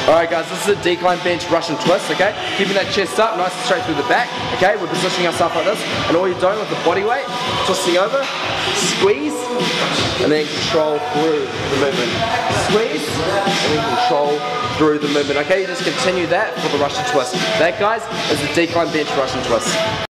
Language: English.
Alright guys, this is a decline bench Russian twist, okay? Keeping that chest up, nice and straight through the back, okay? We're positioning ourselves like this, and all you're doing with the body weight, twisting over, squeeze, and then control through the movement. Squeeze, and then control through the movement, okay? You just continue that for the Russian twist. That, guys, is the decline bench Russian twist.